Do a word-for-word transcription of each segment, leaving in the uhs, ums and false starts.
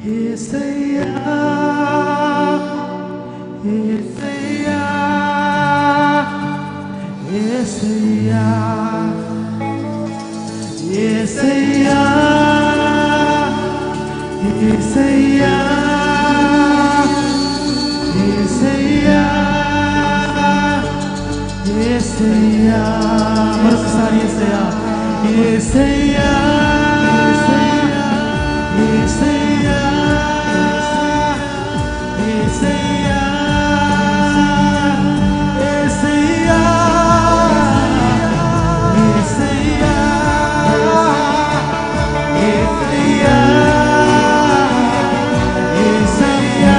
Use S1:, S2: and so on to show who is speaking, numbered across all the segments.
S1: యేసయ్యా యేసయ్యా యేసయ్యా యేసయ్యా యేసయ్యా యేసయ్యా యేసయ్యా మరొకసారి యేసయ్యా యేసయ్యా యేసయ్యా యేసయ్యా యేసయ్యా యేసయ్యా యేసయ్యా యేసయ్యా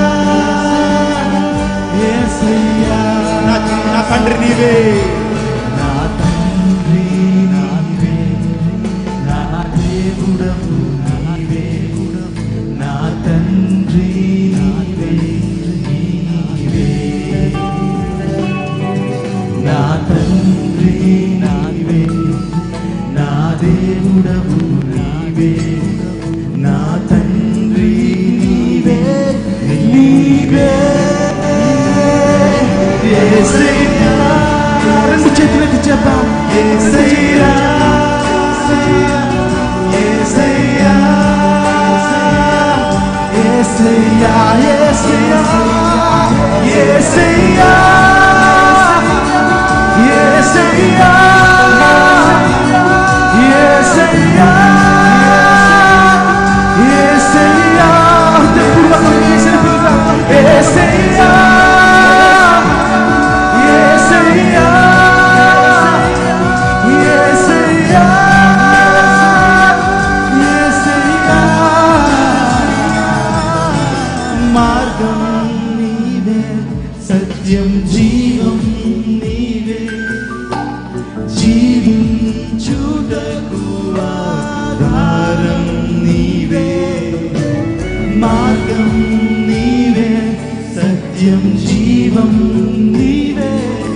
S1: యేసయ్యా
S2: నా తండ్రి నీవే,
S1: నా తండ్రి నీవే, నా దేవుడవు నీవే, నా తండ్రి నీవే, నీవే, నా తండ్రి నీవే, నా దేవుడవు నీవే, నా తండ్రి నీవే, నీవే. యేసయ్యా, రెండు చేతులెత్తి చెప్తాం. యేసయ్యా యేసయ్యా యేసయ్యా యేసయ్యా యేసయ్యా యేసయ్యా యేసయ్యా యేసయ్యా దేవుడు యేసయ్యా యేసయ్యా మార్గం నీవే, సత్యం జీవం నీవే, జీవించుటకు ఆధారం నీవే. మార్గం నీవే, సత్యం జీవం నీవే,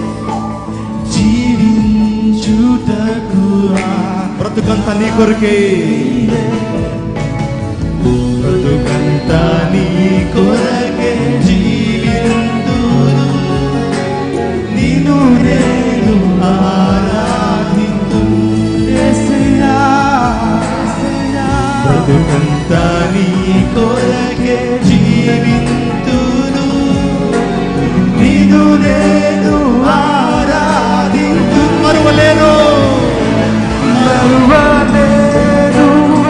S1: జీవించుటకు
S2: బ్రతుకంతా నీ కొరకే,
S1: బ్రతుకంతా నీ కొరకే జీవింతును, నిన్ను నేను ఆరాధింతును. యేసయ్యా బ్రతుకంతా నీ కొరకే జీవింతును, నిన్ను నేను ఆరాధింతును. మరువలేను మరువలేను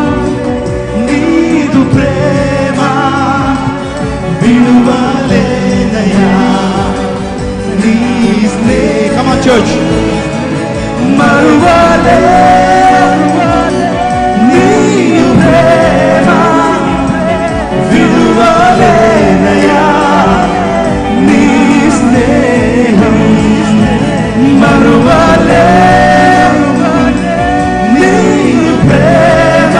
S1: నీదు ప్రేమ విడువలేనయా, నీ స్నేహం.
S2: Come on church.
S1: మరువలేను నీదు ప్రేమ విడువలేనయా, నీ స్నేహం. మరువలేను నీదు ప్రేమ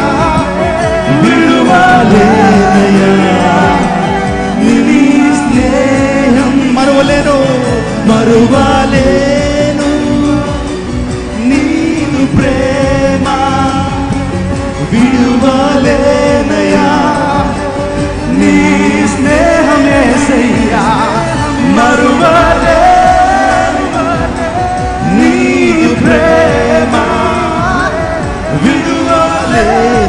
S1: విడువలేనయా, నీ స్నేహం. మరువలేను మరువలేను నీదు ప్రేమ విడువలేనయా, నీ స్నేహం. యేసయ్యా మరువలేను నీదు ప్రేమ విడువలేనయా,